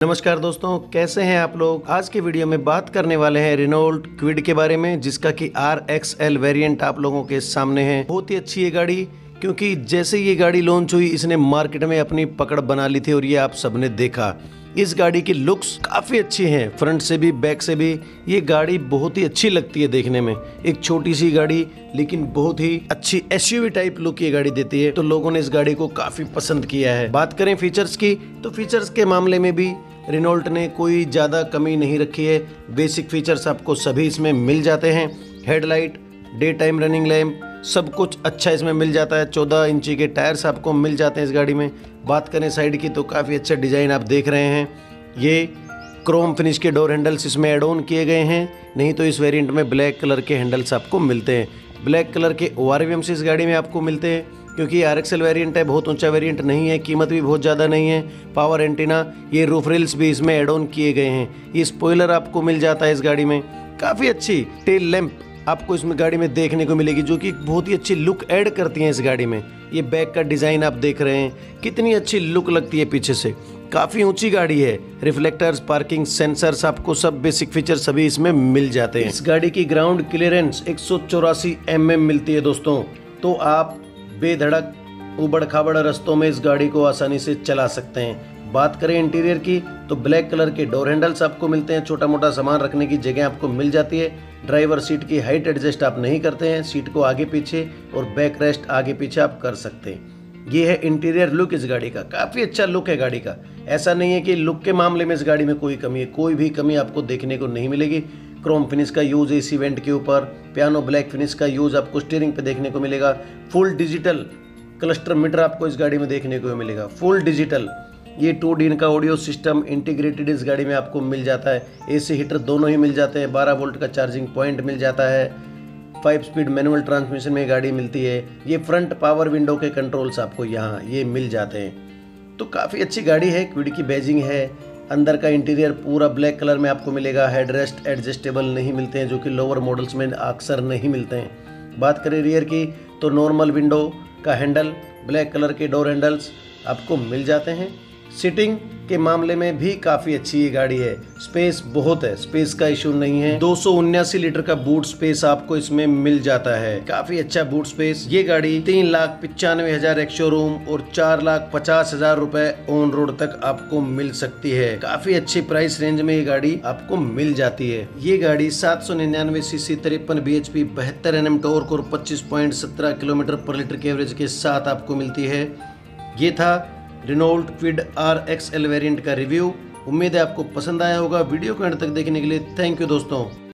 नमस्कार दोस्तों, कैसे हैं आप लोग। आज के वीडियो में बात करने वाले हैं रेनॉल्ट क्विड के बारे में, जिसका कि RXL वेरिएंट आप लोगों के सामने है। बहुत ही अच्छी ये गाड़ी, क्योंकि जैसे ये गाड़ी लॉन्च हुई इसने मार्केट में अपनी पकड़ बना ली थी और ये आप सबने देखा। इस गाड़ी की लुक्स काफ़ी अच्छी हैं, फ्रंट से भी बैक से भी ये गाड़ी बहुत ही अच्छी लगती है देखने में। एक छोटी सी गाड़ी लेकिन बहुत ही अच्छी SUV टाइप लुक ये गाड़ी देती है, तो लोगों ने इस गाड़ी को काफ़ी पसंद किया है। बात करें फीचर्स की, तो फीचर्स के मामले में भी रेनॉल्ट ने कोई ज़्यादा कमी नहीं रखी है। बेसिक फीचर्स आपको सभी इसमें मिल जाते हैं। Headlight, day time running lamp, सब कुछ अच्छा इसमें मिल जाता है। 14 इंची के टायर्स आपको मिल जाते हैं इस गाड़ी में। बात करें साइड की, तो काफ़ी अच्छा डिज़ाइन आप देख रहे हैं। ये क्रोम फिनिश के डोर हैंडल्स इसमें ऐड ऑन किए गए हैं, नहीं तो इस वेरिएंट में ब्लैक कलर के हैंडल्स आपको मिलते हैं। ब्लैक कलर के ORVMs इस गाड़ी में आपको मिलते हैं, क्योंकि RXL वेरिएंट है, बहुत ऊंचा वेरिएंट नहीं है, कीमत भी बहुत ज़्यादा नहीं है। पावर एंटीना, ये रूफ रेल्स भी इसमें ऐड ऑन किए गए हैं। ये स्पॉइलर आपको मिल जाता है इस गाड़ी में। काफ़ी अच्छी टेल लैंप आपको इसमें गाड़ी में देखने को मिलेगी, जो कि बहुत ही अच्छी लुक ऐड करती हैं इस गाड़ी में। ये बैक का डिज़ाइन आप देख रहे हैं, कितनी अच्छी लुक लगती है पीछे से। काफ़ी ऊंची गाड़ी है। रिफ्लेक्टर्स, पार्किंग सेंसर्स, आपको सब बेसिक फीचर सभी इसमें मिल जाते हैं। इस गाड़ी की ग्राउंड क्लियरेंस 184 mm मिलती है दोस्तों, तो आप बेधड़क उबड़ खाबड़ रास्तों में इस गाड़ी को आसानी से चला सकते हैं। बात करें इंटीरियर की, तो ब्लैक कलर के डोर हैंडल्स आपको मिलते हैं। छोटा मोटा सामान रखने की जगह आपको मिल जाती है। ड्राइवर सीट की हाइट एडजस्ट आप नहीं करते हैं, सीट को आगे पीछे और बैक रेस्ट आगे पीछे आप कर सकते हैं। ये है इंटीरियर लुक इस गाड़ी का। काफ़ी अच्छा लुक है गाड़ी का। ऐसा नहीं है कि लुक के मामले में इस गाड़ी में कोई कमी है, कोई भी कमी आपको देखने को नहीं मिलेगी। क्रोम फिनिश का यूज़ है इस इवेंट के ऊपर। पियानो ब्लैक फिनिश का यूज़ आपको स्टीयरिंग पे देखने को मिलेगा। फुल डिजिटल क्लस्टर मीटर आपको इस गाड़ी में देखने को मिलेगा, फुल डिजिटल। ये 2D का ऑडियो सिस्टम इंटीग्रेटेड इस गाड़ी में आपको मिल जाता है। AC हीटर दोनों ही मिल जाते हैं। 12 वोल्ट का चार्जिंग पॉइंट मिल जाता है। 5 स्पीड मैनुअल ट्रांसमिशन में गाड़ी मिलती है। ये फ्रंट पावर विंडो के कंट्रोल्स आपको यहाँ ये मिल जाते हैं। तो काफ़ी अच्छी गाड़ी है। क्विड की बैजिंग है। अंदर का इंटीरियर पूरा ब्लैक कलर में आपको मिलेगा। हेडरेस्ट एडजस्टेबल नहीं मिलते हैं, जो कि लोअर मॉडल्स में अक्सर नहीं मिलते हैं। बात करें रियर की, तो नॉर्मल विंडो का हैंडल, ब्लैक कलर के डोर हैंडल्स आपको मिल जाते हैं। सीटिंग के मामले में भी काफ़ी अच्छी ये गाड़ी है। स्पेस बहुत है, स्पेस का इशू नहीं है। 279 लीटर का बूट स्पेस आपको इसमें मिल जाता है। काफ़ी अच्छा बूट स्पेस। ये गाड़ी 3,95,000 एक्स शोरूम और 4,50,000 रुपए ऑन रोड तक आपको मिल सकती है। काफ़ी अच्छी प्राइस रेंज में ये गाड़ी आपको मिल जाती है। ये गाड़ी 799 सीसी 53 bhp 72 Nm टॉर्क और 25.17 किलोमीटर पर लीटर के एवरेज के साथ आपको मिलती है। ये था रेनॉल्ट क्विड RXL वेरिएंट का रिव्यू। उम्मीद है आपको पसंद आया होगा। वीडियो को अंत तक देखने के लिए थैंक यू दोस्तों।